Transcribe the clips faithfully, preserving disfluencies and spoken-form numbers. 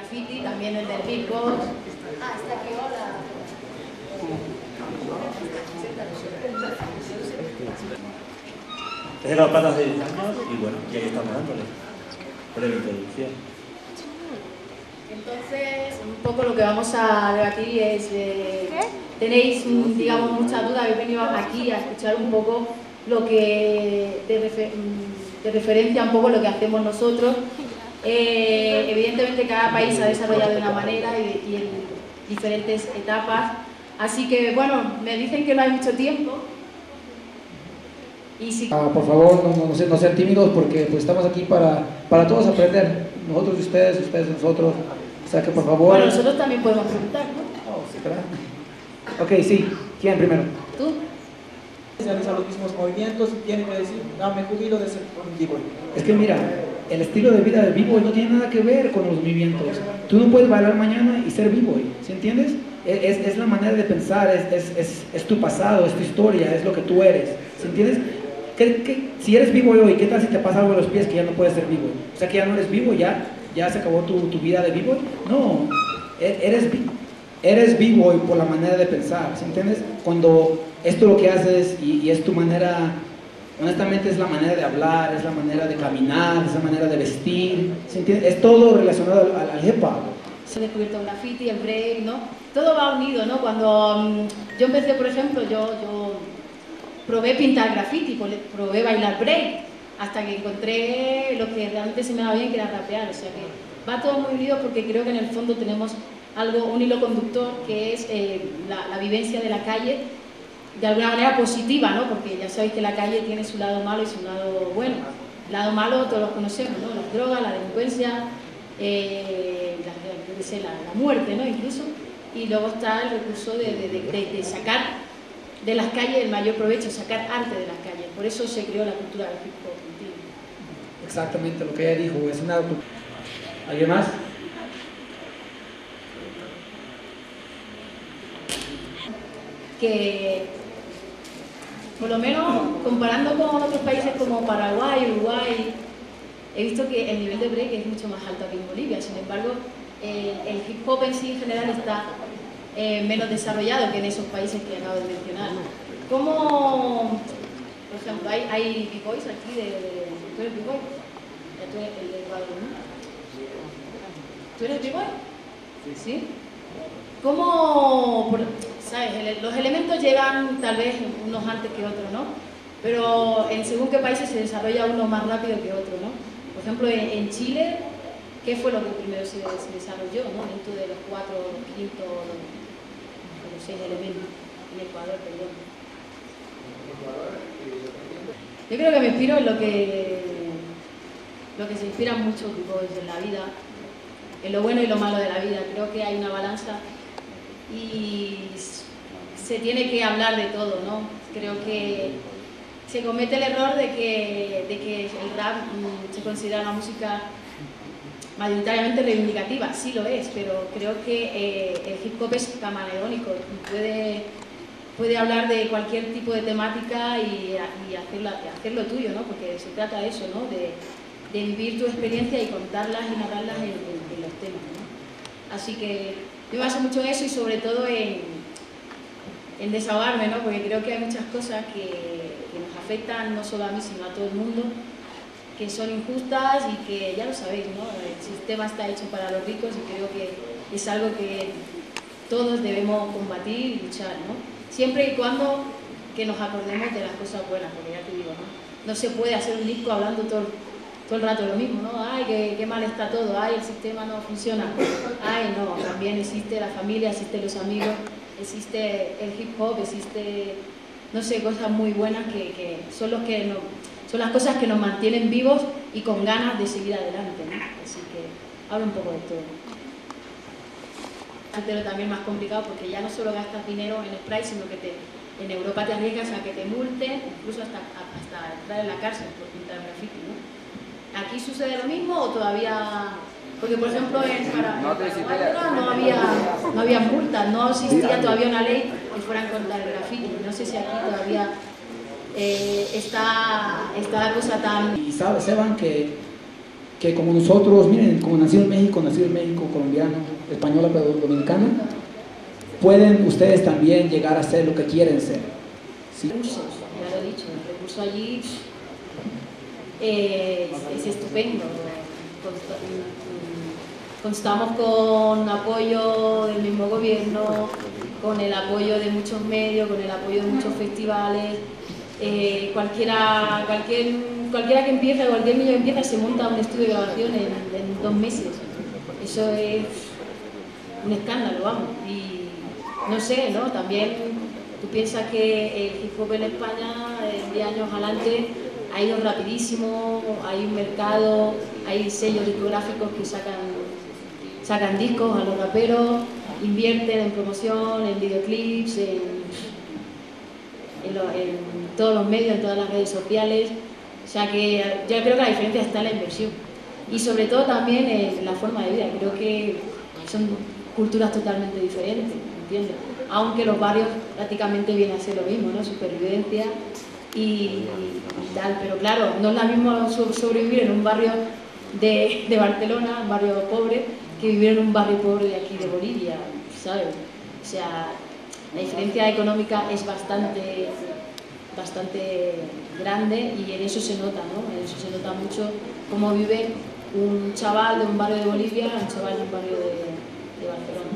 graffiti, también el del beatbox. Ah, está aquí, hola. Desde las patas de diez años y bueno, y ahí estamos dándole. Breve introducción. Entonces, un poco lo que vamos a debatir es, eh, tenéis, digamos, muchas dudas, habéis venido aquí a escuchar un poco lo que, de, refer, de referencia un poco lo que hacemos nosotros. Eh, evidentemente cada país se ha desarrollado de una manera y, y en diferentes etapas, así que bueno, me dicen que no hay mucho tiempo. Y si... ah, por favor, no, no, no, sean, no sean tímidos porque pues, estamos aquí para, para todos aprender, nosotros y ustedes, ustedes y nosotros, o sea que por favor... Bueno, nosotros también podemos preguntar, ¿no? Oh, sí, ¿verdad? Ok, sí, ¿quién primero? ¿Tú? Realiza los mismos movimientos y tiene que decir, no, me jubilo de ser un b-boy. Es que mira, el estilo de vida del b-boy no tiene nada que ver con los movimientos. Tú no puedes bailar mañana y ser b-boy, ¿sí entiendes? Es, es, es la manera de pensar, es, es, es, es tu pasado, es tu historia, es lo que tú eres, ¿sí entiendes? ¿Qué, qué, si eres b-boy hoy, ¿qué tal si te pasa algo en los pies que ya no puedes ser b-boy? O sea que ya no eres b-boy, ya, ya se acabó tu, tu vida de b-boy. No, eres b-boy. Eres b-boy por la manera de pensar, ¿sí entiendes? Cuando esto lo que haces y, y es tu manera, honestamente es la manera de hablar, es la manera de caminar, es la manera de vestir, ¿sí entiendes? Es todo relacionado al, al hip hop. Se ha descubierto el graffiti, el break, ¿no? Todo va unido, ¿no? Cuando um, yo empecé, por ejemplo, yo, yo probé pintar graffiti, probé bailar break, hasta que encontré lo que realmente se me daba bien, que era rapear, o sea que va todo muy unido porque creo que en el fondo tenemos algo, un hilo conductor que es eh, la, la vivencia de la calle de alguna manera positiva, ¿no? Porque ya sabéis que la calle tiene su lado malo y su lado bueno. El lado malo todos los conocemos, ¿no? Las drogas, la delincuencia, eh, la, yo qué sé, la, la muerte, ¿no? Incluso. Y luego está el recurso de, de, de, de, de sacar de las calles el mayor provecho, sacar arte de las calles. Por eso se creó la cultura del hip hop. Exactamente lo que ella dijo, es una... ¿Alguien más? Que por lo menos comparando con otros países como Paraguay, Uruguay, he visto que el nivel de break es mucho más alto que en Bolivia. Sin embargo, eh, el hip hop en sí en general está eh, menos desarrollado que en esos países que acabo de mencionar. ¿Cómo, por ejemplo, hay, hay b-boys aquí de, de... ¿Tú eres b-boy? ¿Tú eres el de Ecuador, no? ¿Tú eres b-boy? ¿Sí? ¿Cómo, por, sabes, los elementos llegan tal vez unos antes que otros, ¿no? Pero en según qué países se desarrolla uno más rápido que otro, ¿no? Por ejemplo, en, en Chile, ¿qué fue lo que primero se, se desarrolló, ¿no? Dentro de los cuatro, los quintos, los, los seis elementos. En Ecuador, perdón. Yo creo que me inspiro en lo que, lo que se inspiran muchos b-boys en la vida, en lo bueno y lo malo de la vida. Creo que hay una balanza y se tiene que hablar de todo, ¿no? Creo que se comete el error de que, de que el rap mmm, se considera una música mayoritariamente reivindicativa. Sí lo es, pero creo que eh, el hip hop es camaleónico, puede, puede hablar de cualquier tipo de temática y, y hacerlo, hacerlo tuyo, ¿no? Porque se trata de eso, ¿no? De, de vivir tu experiencia y contarlas y narrarlas en, en, en los temas, ¿no? Así que yo me baso mucho en eso y sobre todo en, en desahogarme, ¿no? Porque creo que hay muchas cosas que, que nos afectan no solo a mí sino a todo el mundo, que son injustas y que ya lo sabéis, ¿no? El sistema está hecho para los ricos y creo que es algo que todos debemos combatir y luchar, ¿no? Siempre y cuando que nos acordemos de las cosas buenas, porque ya te digo, ¿no? No se puede hacer un disco hablando todo todo el rato lo mismo, ¿no? Ay, qué, qué mal está todo, ay, el sistema no funciona, ay, no, también existe la familia, existen los amigos, existe el hip hop, existe, no sé, cosas muy buenas que, que son, los que nos, son las cosas que nos mantienen vivos y con ganas de seguir adelante, ¿no? Así que hablo un poco de todo. Pero también más complicado porque ya no solo gastas dinero en spray, sino que te, en Europa te arriesgas a que te multen, incluso hasta, hasta entrar en la cárcel por pintar graffiti, ¿no? ¿Aquí sucede lo mismo o todavía...? Porque, por ejemplo, en Paraguay no había, no había multas, no existía todavía una ley que fuera en contra del graffiti. No sé si aquí todavía eh, está, está la cosa tan... Y sabe, sepan que que como nosotros, miren, como nacido en México, nacido en México, colombiano, española, pero dominicana, pueden ustedes también llegar a ser lo que quieren ser. ¿Sí? Recursos, ya lo he dicho, el recurso allí eh, es, es estupendo. Contamos con apoyo del mismo gobierno, con el apoyo de muchos medios, con el apoyo de muchos festivales. Eh, cualquiera, cualquier, cualquiera que empiece, cualquier niño que empieza se monta un estudio de grabación en, en dos meses. Eso es un escándalo, vamos. Y no sé, ¿no? También tú piensas que el hip hop en España, en diez años adelante, ha ido rapidísimo, hay un mercado, hay sellos discográficos que sacan, sacan discos a los raperos, invierten en promoción, en videoclips, en, en, lo, en todos los medios, en todas las redes sociales. O sea que yo creo que la diferencia está en la inversión y sobre todo también en la forma de vida. Creo que son culturas totalmente diferentes, ¿entiendes? Aunque los barrios prácticamente vienen a ser lo mismo, ¿no? Supervivencia y, y tal, pero claro, no es lo mismo sobrevivir en un barrio de, de Barcelona, un barrio pobre, que vivir en un barrio pobre de aquí de Bolivia, ¿sabes? O sea, la diferencia económica es bastante, bastante grande y en eso se nota, ¿no? En eso se nota mucho cómo vive un chaval de un barrio de Bolivia, un chaval de un barrio de, de Barcelona.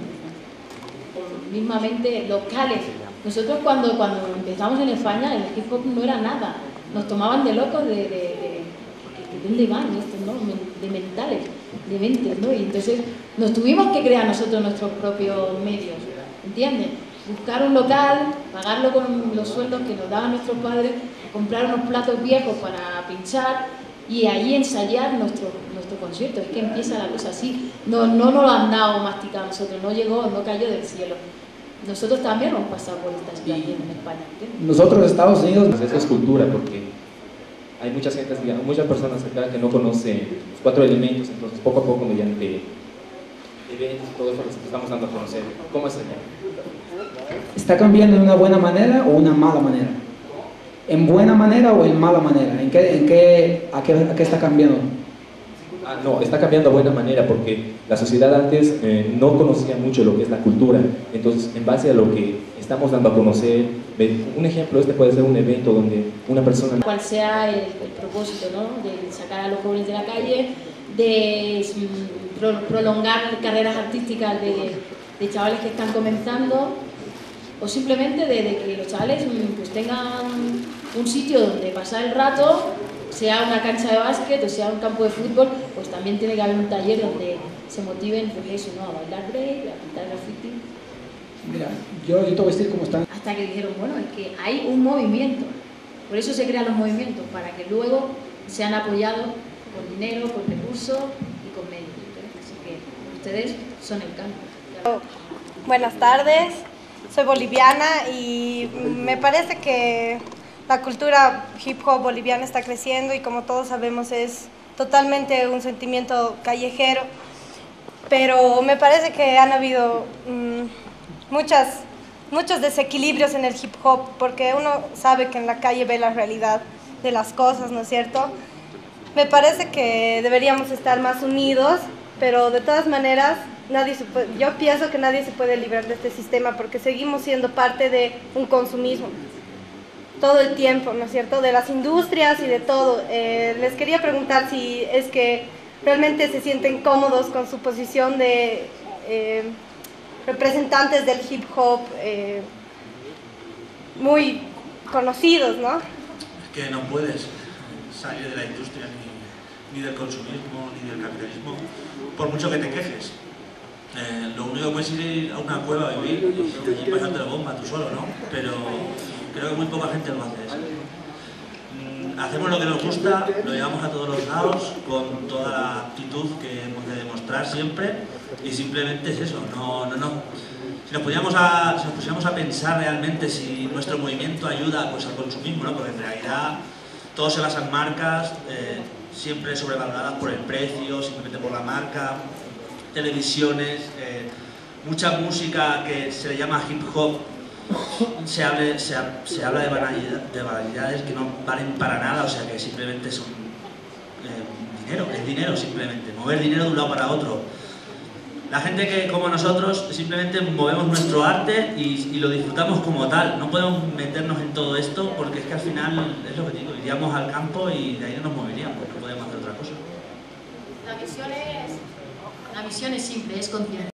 Mismamente locales. Nosotros cuando, cuando empezamos en España, el hip hop no era nada. Nos tomaban de locos, de, de, de, de dónde van estos, ¿no? De mentales, de mentes, ¿no? Y entonces nos tuvimos que crear nosotros nuestros propios medios, ¿entiendes? Buscar un local, pagarlo con los sueldos que nos daban nuestros padres, comprar unos platos viejos para pinchar y allí ensayar nuestro, nuestro concierto. Es que empieza la cosa así. No, no nos lo han dado masticado a nosotros, no llegó, no cayó del cielo. Nosotros también hemos pasado por esta situación en España, ¿entiendes? Nosotros, Estados Unidos... Pues eso es cultura, porque hay muchas gentes, muchas personas acá que no conocen los cuatro elementos, entonces poco a poco mediante eventos y todo eso les estamos dando a conocer. ¿Cómo es allá? ¿Está cambiando de una buena manera o una mala manera? ¿En buena manera o en mala manera? ¿En qué, en qué, a, qué, a qué está cambiando? Ah, no, está cambiando de buena manera porque la sociedad antes eh, no conocía mucho lo que es la cultura. Entonces, en base a lo que estamos dando a conocer, un ejemplo, este puede ser un evento donde una persona... Cual sea el, el propósito, ¿no? De sacar a los jóvenes de la calle, de mm, pro, prolongar carreras artísticas de, de chavales que están comenzando, o simplemente de, de que los chavales pues, tengan un sitio donde pasar el rato, sea una cancha de básquet o sea un campo de fútbol, pues también tiene que haber un taller donde se motiven, pues eso, ¿no? A bailar break, a pintar graffiti. Mira, yo, yo te voy a decir cómo están. Hasta que dijeron, bueno, es que hay un movimiento, por eso se crean los movimientos, para que luego sean apoyados con dinero, con recursos y con medios. Así que ustedes son el cambio. Buenas tardes, soy boliviana y me parece que la cultura hip hop boliviana está creciendo y como todos sabemos es totalmente un sentimiento callejero, pero me parece que han habido mmm, muchas, muchos desequilibrios en el hip hop porque uno sabe que en la calle ve la realidad de las cosas, ¿no es cierto? Me parece que deberíamos estar más unidos, pero de todas maneras nadie se puede, yo pienso que nadie se puede librar de este sistema porque seguimos siendo parte de un consumismo todo el tiempo, ¿no es cierto? De las industrias y de todo. Eh, les quería preguntar si es que realmente se sienten cómodos con su posición de eh, representantes del hip hop eh, muy conocidos, ¿no? Es que no puedes salir de la industria ni, ni del consumismo ni del capitalismo por mucho que te quejes. Eh, lo único que puedes ir es a una cueva a vivir y allí pasarte la bomba tú solo, ¿no? Pero creo que muy poca gente lo hace eso. Mm, hacemos lo que nos gusta, lo llevamos a todos los lados con toda la actitud que hemos de demostrar siempre y simplemente es eso, no, no, no. Si nos pusiéramos a, si nos pusiéramos a pensar realmente si nuestro movimiento ayuda pues, al consumismo, ¿no? Porque en realidad todo se basa en marcas, eh, siempre sobrevaloradas por el precio, simplemente por la marca, televisiones, eh, mucha música que se le llama hip hop, se, hable, se, se habla de, banalidad, de banalidades que no valen para nada, o sea que simplemente son eh, dinero, es dinero simplemente, mover dinero de un lado para otro. La gente que, como nosotros, simplemente movemos nuestro arte y, y lo disfrutamos como tal. No podemos meternos en todo esto porque es que al final, es lo que digo, iríamos al campo y de ahí no nos moveríamos, no podemos hacer otra cosa. La visión es, la visión es simple, es consciente.